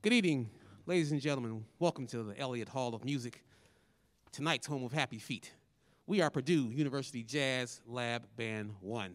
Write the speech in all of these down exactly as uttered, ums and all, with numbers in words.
Good evening, ladies and gentlemen. Welcome to the Elliott Hall of Music, tonight's home of Happy Feet. We are Purdue University Jazz Lab Band one.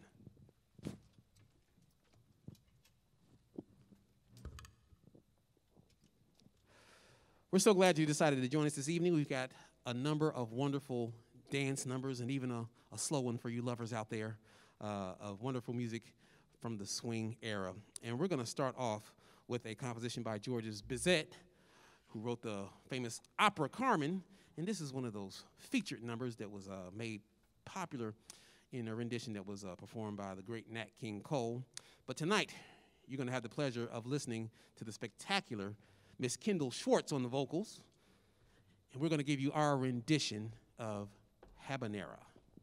We're so glad you decided to join us this evening. We've got a number of wonderful dance numbers and even a, a slow one for you lovers out there uh, of wonderful music from the swing era. And we're going to start off with a composition by Georges Bizet, who wrote the famous opera Carmen. And this is one of those featured numbers that was uh, made popular in a rendition that was uh, performed by the great Nat King Cole. But tonight, you're going to have the pleasure of listening to the spectacular Miss Kendall Schwartz on the vocals. And we're going to give you our rendition of Habanera.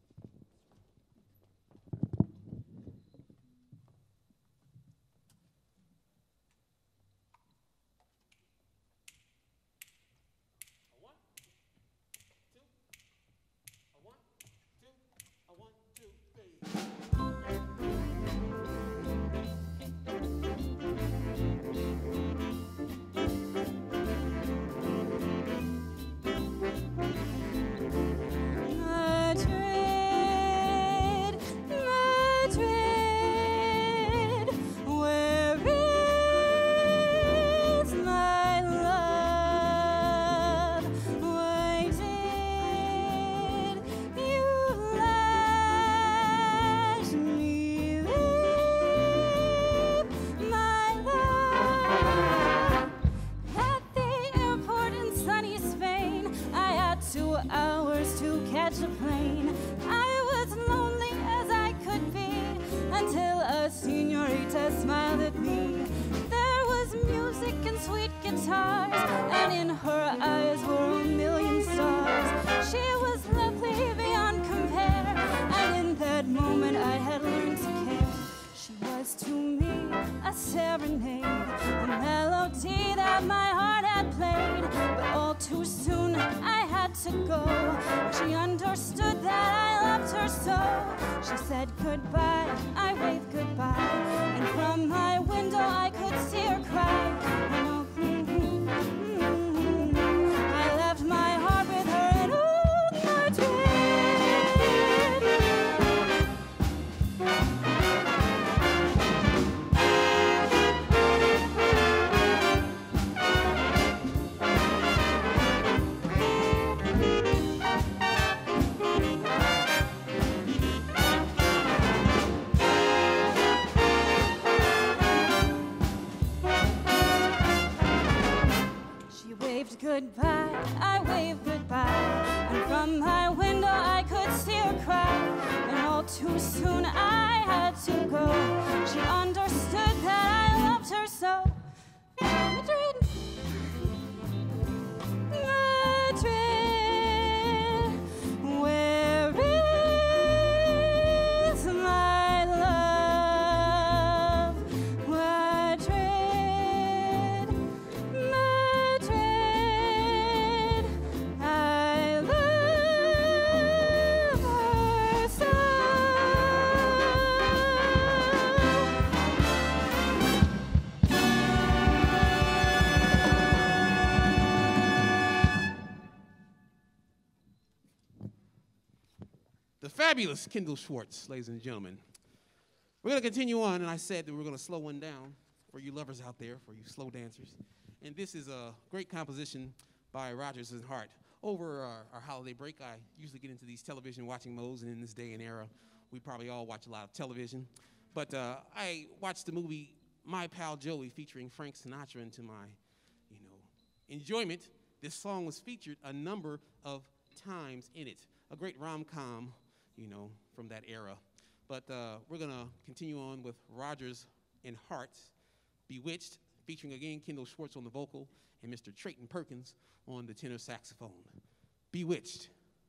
Fabulous Kendall Schwartz, ladies and gentlemen. We're going to continue on, and I said that we we're going to slow one down for you lovers out there, for you slow dancers. And this is a great composition by Rodgers and Hart. Over our, our holiday break, I usually get into these television watching modes, and in this day and era, we probably all watch a lot of television. But uh, I watched the movie My Pal Joey featuring Frank Sinatra, and to my, you know, enjoyment, this song was featured a number of times in it. A great rom-com, you know, from that era. But uh, we're going to continue on with Rodgers and Hart, Bewitched, featuring again Kendall Schwartz on the vocal and Mister Trayton Perkins on the tenor saxophone. Bewitched,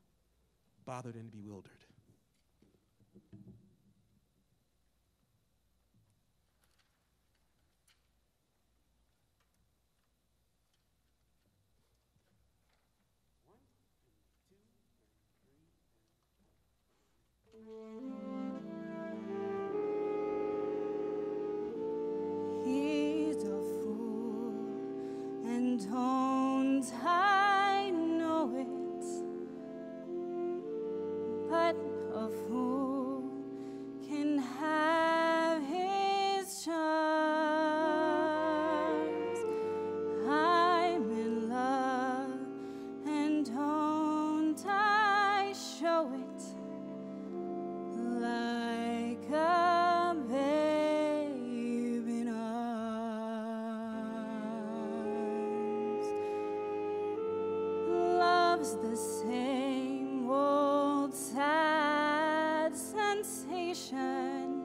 Bothered and Bewildered. He's a fool poet, like a babe in arms. Love's the same old sad sensation.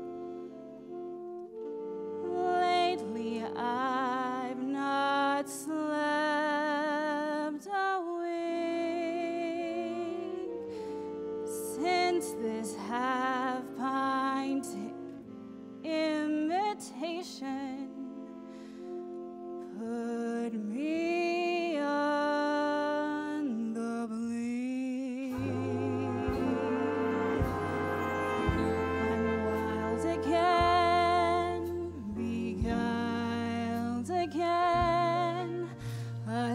Lately I've not slept a wink since this half-pint imitation put me on the blink. I'm wild again, beguiled again, a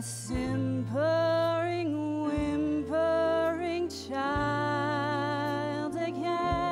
simpering, whimpering child again.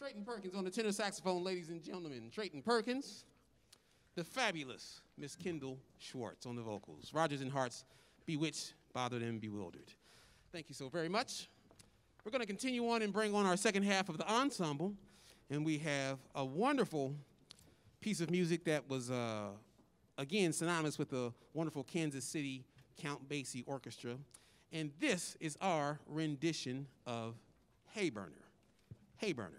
Trayton Perkins on the tenor saxophone, ladies and gentlemen. Trayton Perkins, the fabulous Miss Kendall Schwartz on the vocals. Rodgers and Hart's Bewitched, Bothered, and Bewildered. Thank you so very much. We're going to continue on and bring on our second half of the ensemble, and we have a wonderful piece of music that was, uh, again, synonymous with the wonderful Kansas City Count Basie Orchestra, and this is our rendition of Hey Burner. Hey Burner.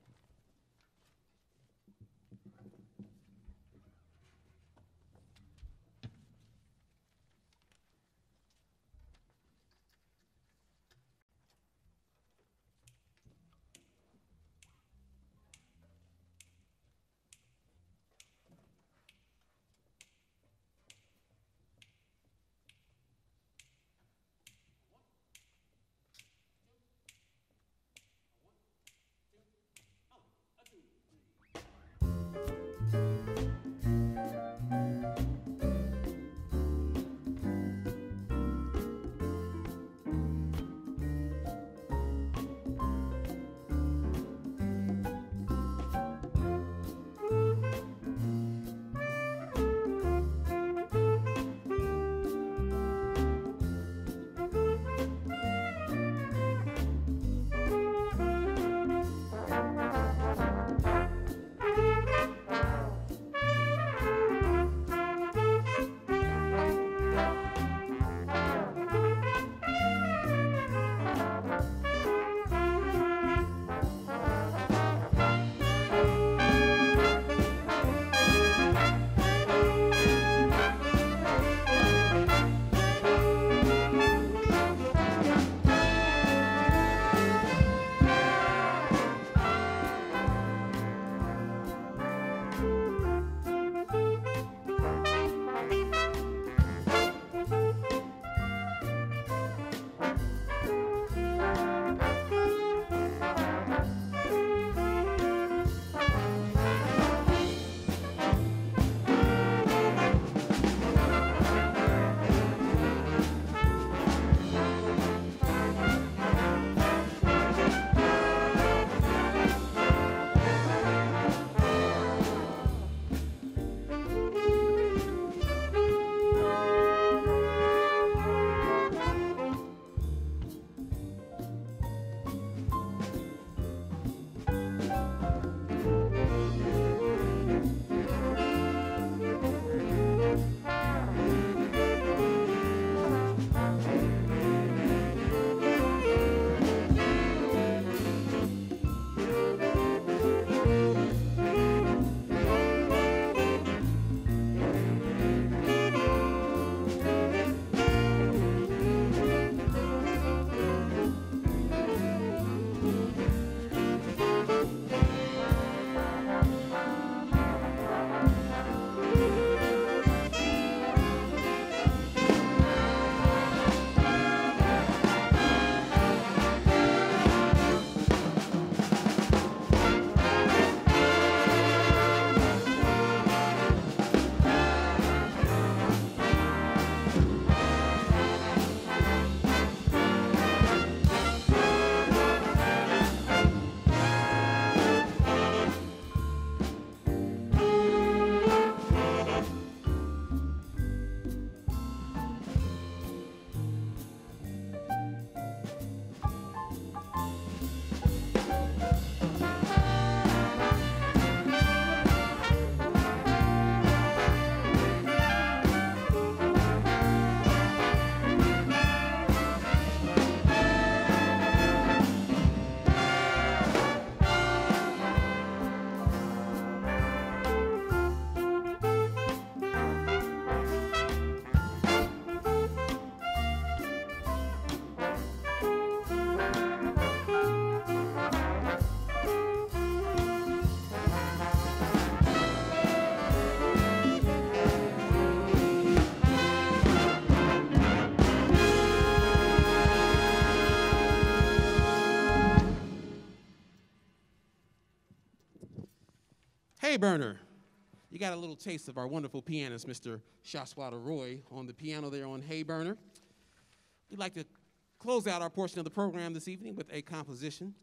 Hey Burner. You got a little taste of our wonderful pianist, Mister Shaswada Roy, on the piano there on Hey Burner. We'd like to close out our portion of the program this evening with a composition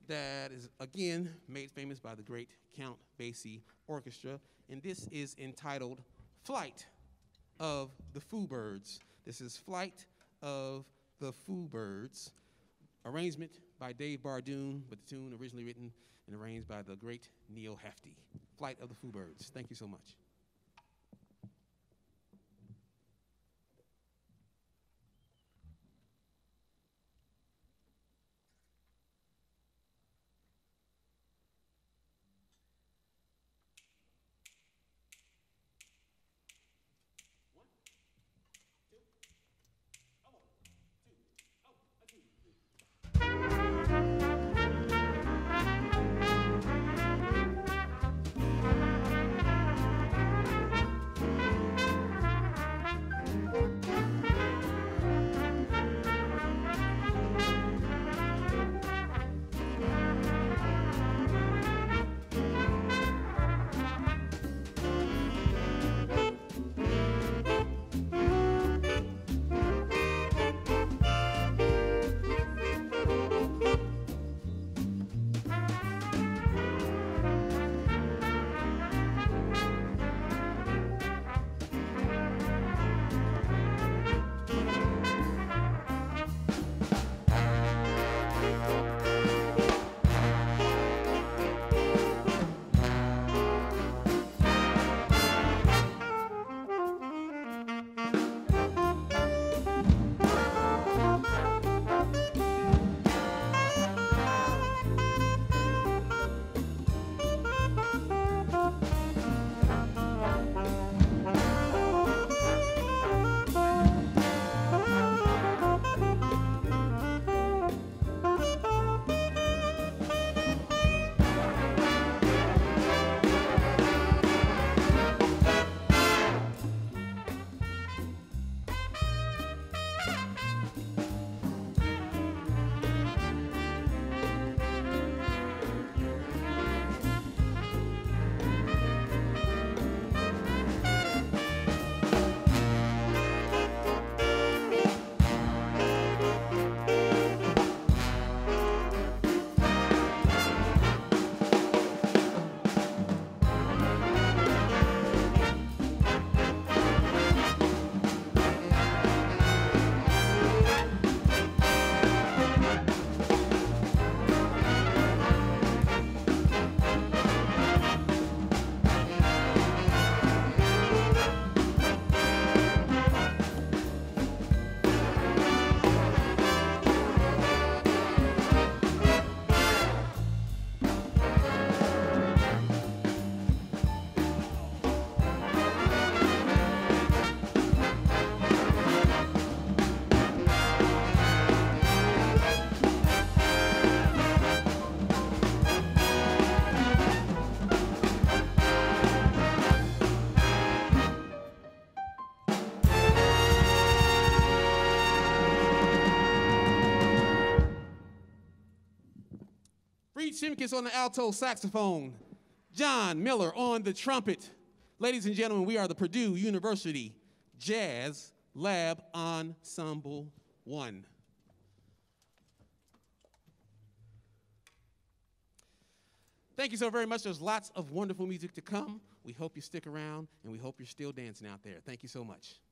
that is, again, made famous by the great Count Basie Orchestra. And this is entitled Flight of the Foo Birds. This is Flight of the Foo Birds. Arrangement by Dave Bardoon, but the tune originally written and arranged by the great Neil Hefti. Flight of the Foo Birds. Thank you so much. Shimkus on the alto saxophone, John Miller on the trumpet. Ladies and gentlemen, we are the Purdue University Jazz Lab Ensemble One. Thank you so very much. There's lots of wonderful music to come. We hope you stick around, and we hope you're still dancing out there. Thank you so much.